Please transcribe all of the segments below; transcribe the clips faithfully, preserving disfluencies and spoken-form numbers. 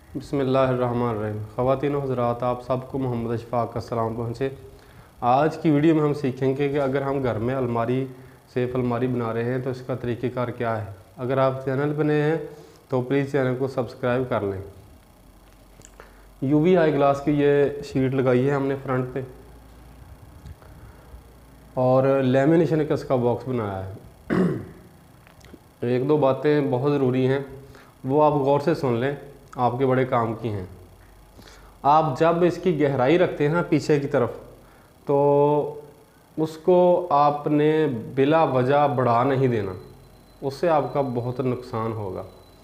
बिस्मिल्लाहिर्रहमानिर्रहीम। ख़वातीन व हज़रात, आप सबको मोहम्मद अशफाक़ का सलाम पहुँचे। आज की वीडियो में हम सीखेंगे कि अगर हम घर में अलमारी सेफ अलमारी बना रहे हैं तो इसका तरीक़ेकार क्या है। अगर आप चैनल पर नए हैं तो प्लीज़ चैनल को सब्सक्राइब कर लें। यूवी आई ग्लास की ये शीट लगाई है हमने फ्रंट पे और लेमिनेशन का इसका बॉक्स बनाया है। एक दो बातें बहुत ज़रूरी हैं, वो आप गौर से सुन लें, आपके बड़े काम की हैं। आप जब इसकी गहराई रखते हैं ना पीछे की तरफ, तो उसको आपने बिला वजह बढ़ा नहीं देना, उससे आपका बहुत नुकसान होगा।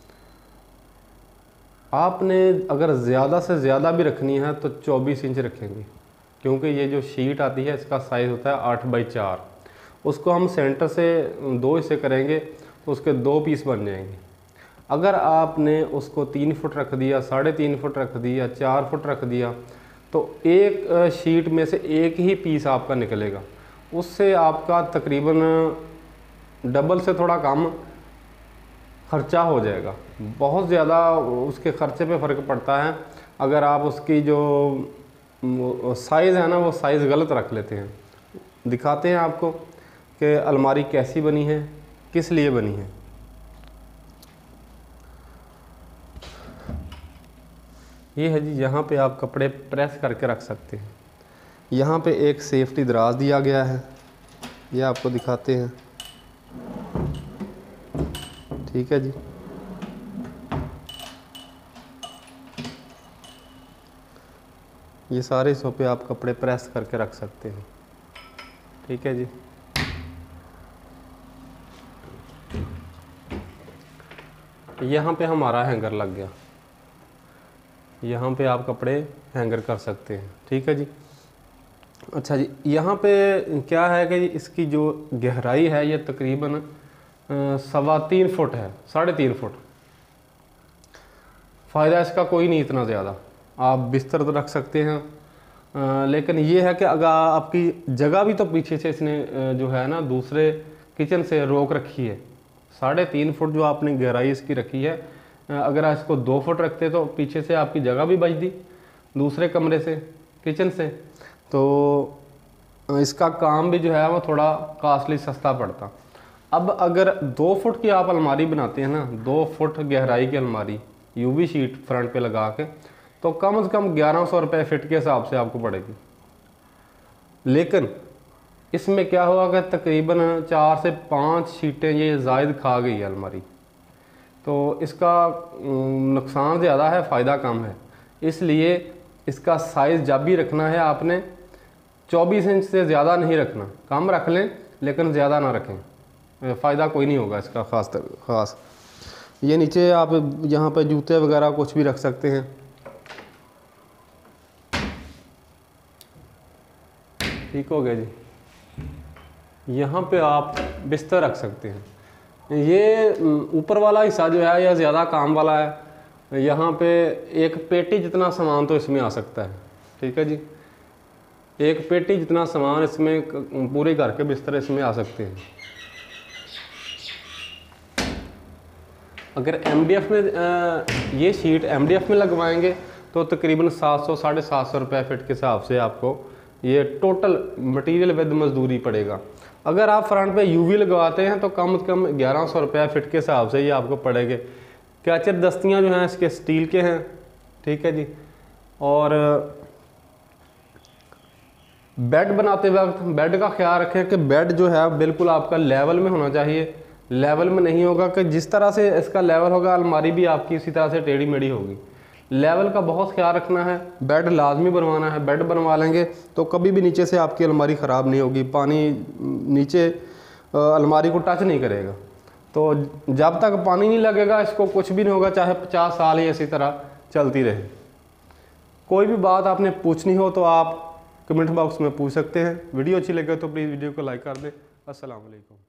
आपने अगर ज़्यादा से ज़्यादा भी रखनी है तो चौबीस इंच रखेंगे, क्योंकि ये जो शीट आती है इसका साइज़ होता है आठ बाई चार। उसको हम सेंटर से दो हिस्से करेंगे तो उसके दो पीस बन जाएंगे। अगर आपने उसको तीन फुट रख दिया, साढ़े तीन फुट रख दिया, चार फुट रख दिया, तो एक शीट में से एक ही पीस आपका निकलेगा। उससे आपका तकरीबन डबल से थोड़ा कम ख़र्चा हो जाएगा। बहुत ज़्यादा उसके ख़र्चे पे फ़र्क पड़ता है अगर आप उसकी जो साइज़ है ना वो साइज़ गलत रख लेते हैं। दिखाते हैं आपको कि अलमारी कैसी बनी है, किस लिए बनी है। ये है जी, यहाँ पे आप कपड़े प्रेस करके रख सकते हैं। यहाँ पे एक सेफ्टी दराज दिया गया है, ये आपको दिखाते हैं। ठीक है जी, ये सारे हिस्सों पे आप कपड़े प्रेस करके रख सकते हैं। ठीक है जी, यहाँ पे हमारा हैंगर लग गया, यहाँ पे आप कपड़े हैंगर कर सकते हैं। ठीक है जी। अच्छा जी, यहाँ पे क्या है कि इसकी जो गहराई है ये तकरीबन सवा तीन फुट है, साढ़े तीन फुट। फ़ायदा इसका कोई नहीं इतना ज़्यादा, आप बिस्तर तो रख सकते हैं, आ, लेकिन ये है कि अगर आपकी जगह भी तो पीछे से इसने जो है ना दूसरे किचन से रोक रखी है। साढ़े तीन फुट जो आपने गहराई इसकी रखी है, अगर इसको दो फुट रखते तो पीछे से आपकी जगह भी बचती दूसरे कमरे से, किचन से, तो इसका काम भी जो है वो थोड़ा कास्टली सस्ता पड़ता। अब अगर दो फुट की आप अलमारी बनाते हैं ना, दो फुट गहराई की अलमारी यूवी शीट फ्रंट पे लगा के, तो कम से कम ग्यारह सौ रुपये फिट के हिसाब से आपको पड़ेगी। लेकिन इसमें क्या होगा कि तकरीबन चार से पाँच शीटें ये जायद खा गई है अलमारी, तो इसका नुकसान ज़्यादा है, फ़ायदा कम है। इसलिए इसका साइज़ जब भी रखना है आपने चौबीस इंच से ज़्यादा नहीं रखना, कम रख लें लेकिन ज़्यादा ना रखें, फ़ायदा कोई नहीं होगा इसका ख़ास ख़ास। ये नीचे आप यहाँ पे जूते वगैरह कुछ भी रख सकते हैं। ठीक हो गया जी। यहाँ पे आप बिस्तर रख सकते हैं। ये ऊपर वाला हिस्सा जो है यह ज़्यादा काम वाला है। यहाँ पे एक पेटी जितना सामान तो इसमें आ सकता है। ठीक है जी, एक पेटी जितना सामान इसमें, पूरे घर के बिस्तर इसमें आ सकते हैं। अगर एमडीएफ में ये शीट एमडीएफ में लगवाएंगे तो तकरीबन सात सौ साढ़े सात सौ रुपये फिट के हिसाब से आपको ये टोटल मटेरियल विद मजदूरी पड़ेगा। अगर आप फ्रंट पे यूवी लगवाते हैं तो कम से कम ग्यारह सौ रुपये फिट के हिसाब से ये आपको पड़ेंगे। कैचर दस्तियाँ जो हैं इसके स्टील के हैं। ठीक है जी। और बेड बनाते वक्त बेड का ख्याल रखें कि बेड जो है बिल्कुल आपका लेवल में होना चाहिए। लेवल में नहीं होगा कि जिस तरह से इसका लेवल होगा अलमारी भी आपकी इसी तरह से टेढ़ी मेढ़ी होगी। लेवल का बहुत ख्याल रखना है। बेड लाजमी बनवाना है, बेड बनवा लेंगे तो कभी भी नीचे से आपकी अलमारी ख़राब नहीं होगी, पानी नीचे अलमारी को टच नहीं करेगा। तो जब तक पानी नहीं लगेगा इसको कुछ भी नहीं होगा, चाहे पचास साल ही इसी तरह चलती रहे। कोई भी बात आपने पूछनी हो तो आप कमेंट बॉक्स में पूछ सकते हैं। वीडियो अच्छी लगे तो प्लीज़ वीडियो को लाइक कर दें। अस्सलाम वालेकुम।